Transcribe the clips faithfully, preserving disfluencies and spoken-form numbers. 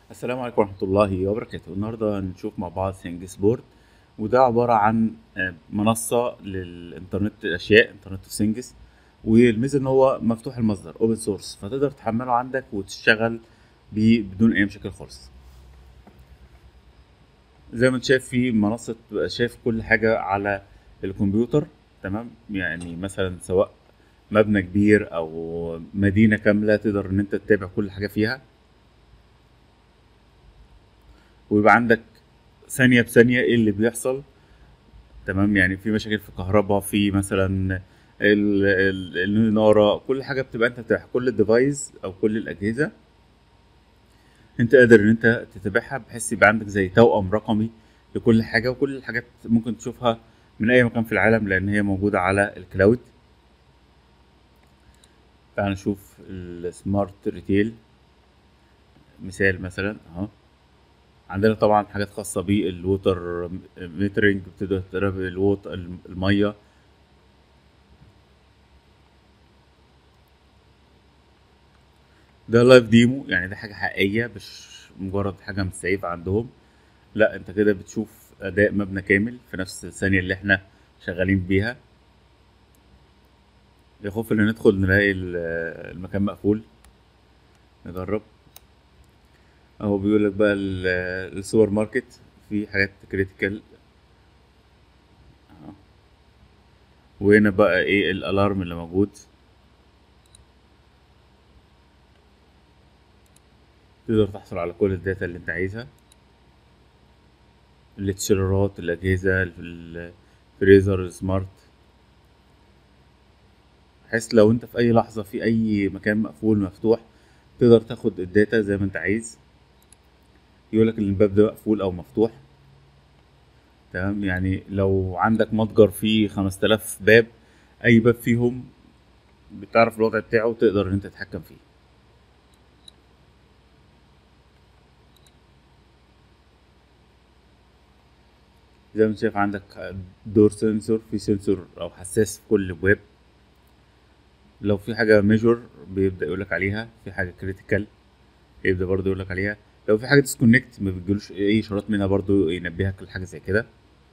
السلام عليكم ورحمة الله وبركاته. النهاردة هنشوف مع بعض سينجس بورد، وده عبارة عن آه، منصة للإنترنت الأشياء، إنترنت اوف سينجس. والميزة إن هو مفتوح المصدر أوبن سورس، فتقدر تحمله عندك وتشتغل بيه بدون أي مشاكل خالص. زي ما انت شايف في منصة تبقى شايف كل حاجة على الكمبيوتر. تمام، يعني مثلا سواء مبنى كبير أو مدينة كاملة تقدر إن أنت تتابع كل حاجة فيها، ويبقى عندك ثانية بثانية ايه اللي بيحصل. تمام، يعني في مشاكل في الكهرباء، في مثلا ال- ال- النارة، كل حاجة بتبقى انت بتتابعها، كل الديفايس او كل الأجهزة انت قادر ان انت تتابعها، بحيث يبقى عندك زي توأم رقمي لكل حاجة، وكل الحاجات ممكن تشوفها من اي مكان في العالم لان هي موجودة على الكلاود. تعال نشوف السمارت ريتيل مثال مثلا اهو. عندنا طبعا حاجات خاصة بالووتر ميترنج، بتقدر تراقب الووتر المية. ده لايف ديمو، يعني ده حاجة حقيقية مش مجرد حاجة متسيفة عندهم. لا، انت كده بتشوف اداء مبنى كامل في نفس الثانية اللي احنا شغالين بيها. يخوف ان ندخل نلاقي ال- المكان مقفول. نجرب. اهو بيقول لك بقى ال- السوبر ماركت في حاجات كريتيكال. وهنا بقى ايه الالارم اللي موجود. تقدر تحصل على كل الداتا اللي انت عايزها، الاكسلرات، الاجهزة، الفريزر السمارت، بحيث لو انت في اي لحظة في اي مكان مقفول مفتوح تقدر تاخد الداتا زي ما انت عايز. يقولك ان الباب ده مقفول او مفتوح. تمام، يعني لو عندك متجر فيه خمس تلاف باب، اي باب فيهم بتعرف الوضع بتاعه وتقدر ان انت تتحكم فيه. زي ما انت شايف عندك دور سنسور، في سنسور او حساس في كل باب. لو في حاجة ميجور بيبدأ يقولك عليها، في حاجة كريتيكال يبدأ برضه يقولك عليها. لو في حاجة ديسكونكت ما بتجيلوش اي اشارات منها برضه ينبهك لحاجة زي كده.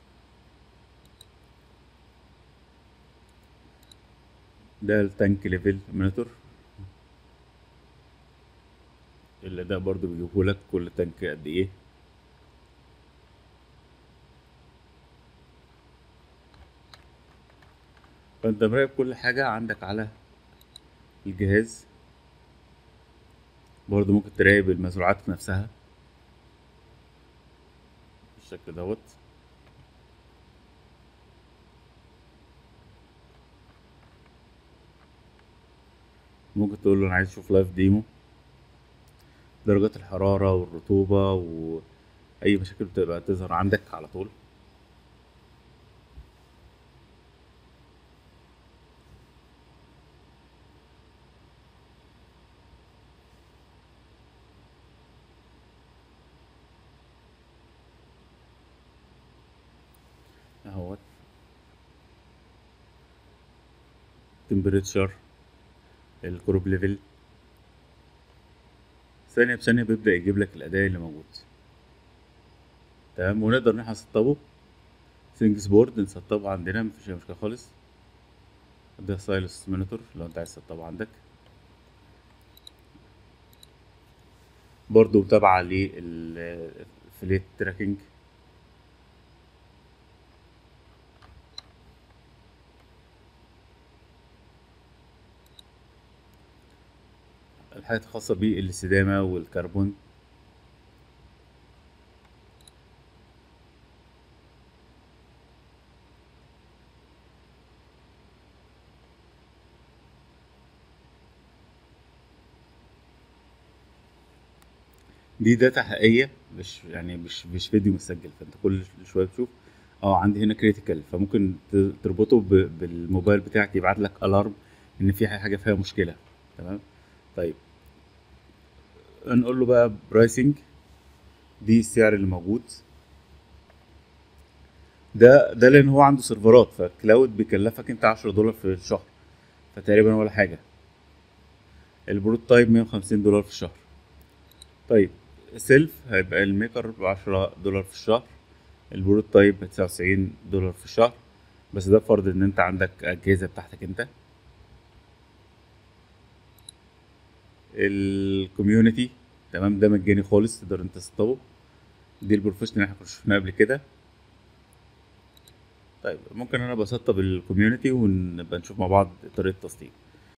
ده التانك ليفل مونيتور، اللي ده برضه بيجيبهولك كل تانك قد ايه. فانت مراقب كل حاجة عندك على الجهاز. برضه ممكن تراقب المزروعات نفسها بالشكل دوت. ممكن تقول له انا عايز اشوف لايف ديمو، درجات الحرارة والرطوبة واي مشاكل بتبقى تظهر عندك على طول. اهوت تمبريتشر، الكروب ليفل، ثانية بثانية بيبدأ يجيب لك الأداء اللي موجود. تمام، ونقدر ان احنا نسطبه سينجز بورد، نسطبه عندنا مفيش أي مشكلة خالص. ده سايلس مونيتور لو انت عايز تسطبه عندك. برضه متابعة للفليت تراكنج. الحاجات الخاصة بالاستدامة والكربون. دي داتا حقيقية، مش يعني مش مش فيديو مسجل، فانت كل شوية تشوف اه عندي هنا كريتيكال، فممكن ت- تربطه ب- بالموبايل بتاعك يبعت لك الارم ان في حاجة فيها مشكلة. تمام. طيب، نقول له بقى برايسنج، دي السعر اللي موجود. ده ده لان هو عنده سيرفرات، فكلاود بيكلفك انت عشرة دولار في الشهر، فتقريبا ولا حاجة. البروتوتايب مية وخمسين دولار في الشهر. طيب، سيلف هيبقى الميكر بعشرة دولار في الشهر، البروتوتايب بتسعة وتسعين دولار في الشهر، بس ده فرض ان انت عندك اجهزة بتاعتك انت. الكوميونتي تمام ده مجاني خالص، تقدر انت تسطبه. دي البروفيشنال احنا كنا شفناه قبل كده. طيب ممكن انا بسطب الكوميونتي ونبقى نشوف مع بعض طريقة تسطيب.